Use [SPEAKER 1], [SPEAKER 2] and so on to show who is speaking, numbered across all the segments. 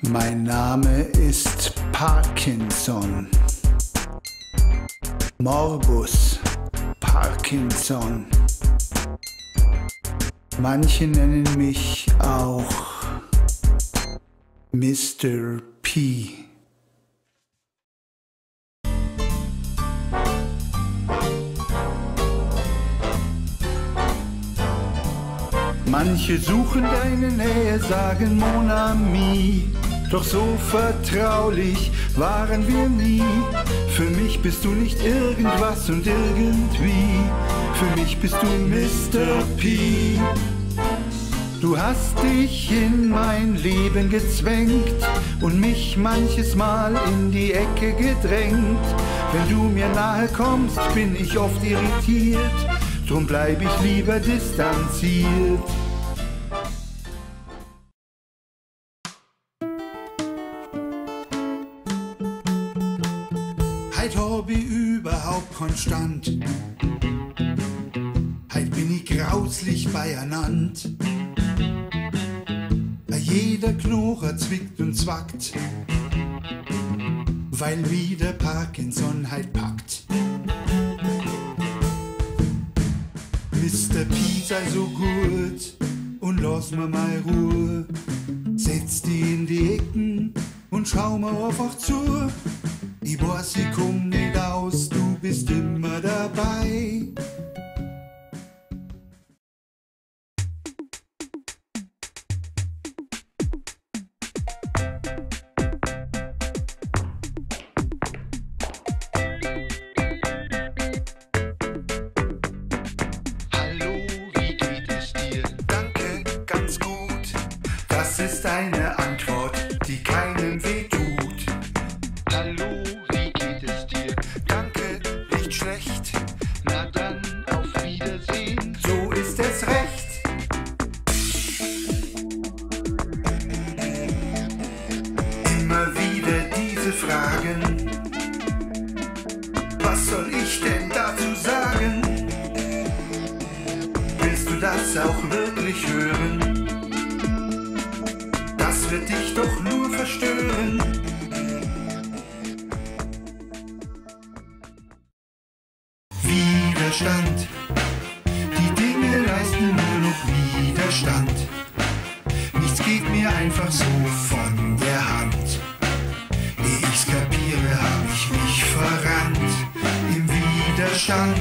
[SPEAKER 1] Mein Name ist Parkinson. Morbus Parkinson. Manche nennen mich auch Mr. P. Manche suchen deine Nähe, sagen Mon ami. Doch so vertraulich waren wir nie. Für mich bist du nicht irgendwas und irgendwie. Für mich bist du Mr. P. Du hast dich in mein Leben gezwängt und mich manches Mal in die Ecke gedrängt. Wenn du mir nahe kommst, bin ich oft irritiert. Drum bleib ich lieber distanziert. Heit hab ich überhaupt konstant. Heit bin ich grauslich beieinander. Jeder Knocher zwickt und zwackt, weil mich der Parkinson halt packt. Mr. P, sei so gut und lass mir mal Ruhe. Setz dich in die Ecken und schau mir einfach zu. Ich weiß, ich komm nicht aus, du bist immer dabei. Das ist eine Antwort, die keinem wehtut. Hallo, wie geht es dir? Danke, nicht schlecht. Na dann, auf Wiedersehen. So ist es recht. Immer wieder diese Fragen. Was soll ich denn dazu sagen? Willst du das auch wirklich hören? Das wird dich doch nur verstören. Widerstand. Die Dinge leisten nur noch Widerstand. Nichts geht mir einfach so von der Hand. Ehe ich's kapiere, hab ich mich verrannt im Widerstand.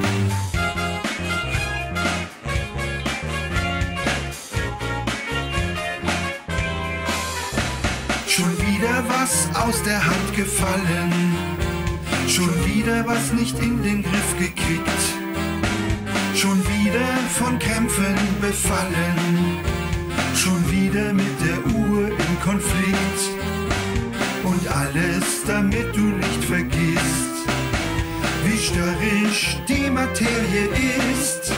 [SPEAKER 1] Schon wieder was aus der Hand gefallen, schon wieder was nicht in den Griff gekriegt, schon wieder von Krämpfen befallen, schon wieder mit der Uhr im Konflikt und alles, damit du nicht vergisst, wie störrisch die Materie ist.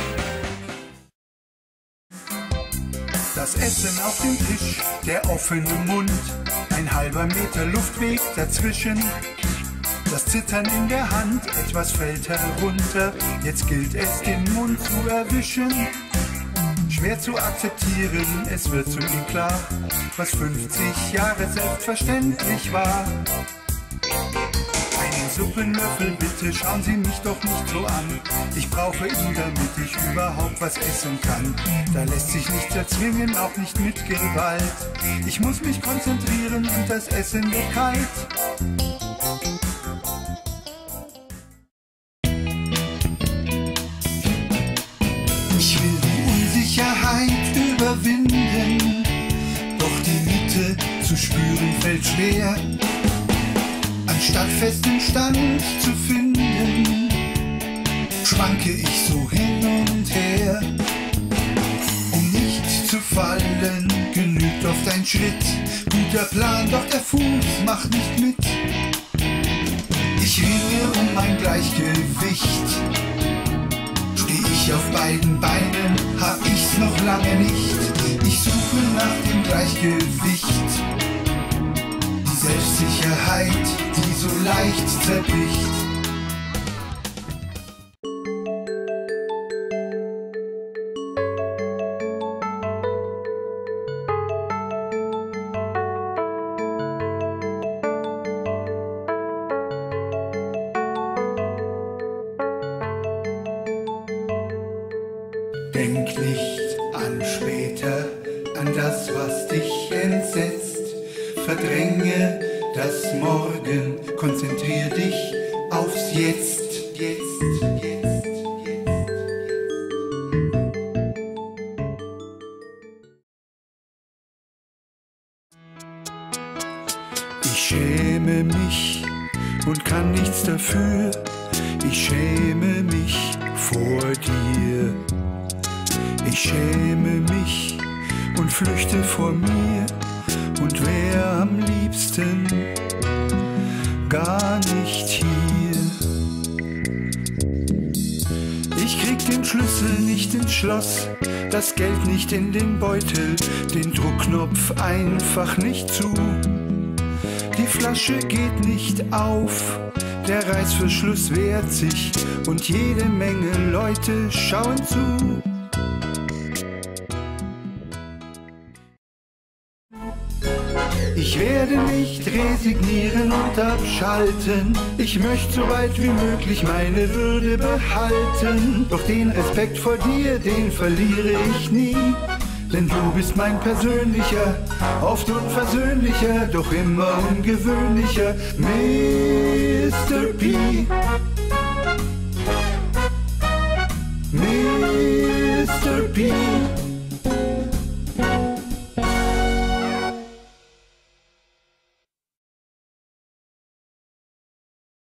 [SPEAKER 1] Das Essen auf dem Tisch, der offene Mund, ein halber Meter Luftweg dazwischen. Das Zittern in der Hand, etwas fällt herunter, jetzt gilt es, den Mund zu erwischen. Schwer zu akzeptieren, es wird zu ihm klar, was 50 Jahre selbstverständlich war. Einen Suppenlöffel, bitte schauen Sie mich doch nicht so an. Ich brauche ihn, damit ich überhaupt was essen kann. Da lässt sich nichts erzwingen, auch nicht mit Gewalt. Ich muss mich konzentrieren und das Essen wird kalt. Ich will die Unsicherheit überwinden, doch die Mitte zu spüren fällt schwer. Anstatt festen Stand zu finden, schwanke ich so hin und her. Um nicht zu fallen, genügt oft ein Schritt. Guter Plan, doch der Fuß macht nicht mit. Ich ringe um mein Gleichgewicht. Steh ich auf beiden Beinen, hab ich's noch lange nicht. Ich suche nach dem Gleichgewicht. Selbstsicherheit, die so leicht zerbricht. hast dich entsetzt. Verdränge das Morgen, konzentrier dich aufs Jetzt. Ich schäme mich und kann nichts dafür. Ich schäme mich vor dir. Ich schäme mich und flüchte vor mir und wär am liebsten gar nicht hier. Ich krieg den Schlüssel nicht ins Schloss, das Geld nicht in den Beutel, den Druckknopf einfach nicht zu. Die Flasche geht nicht auf, der Reißverschluss wehrt sich und jede Menge Leute schauen zu. Ich werde nicht resignieren und abschalten. Ich möchte so weit wie möglich meine Würde behalten. Doch den Respekt vor dir, den verliere ich nie. Denn du bist mein persönlicher, oft unversöhnlicher, doch immer ungewöhnlicher Mr. P. Mr. P.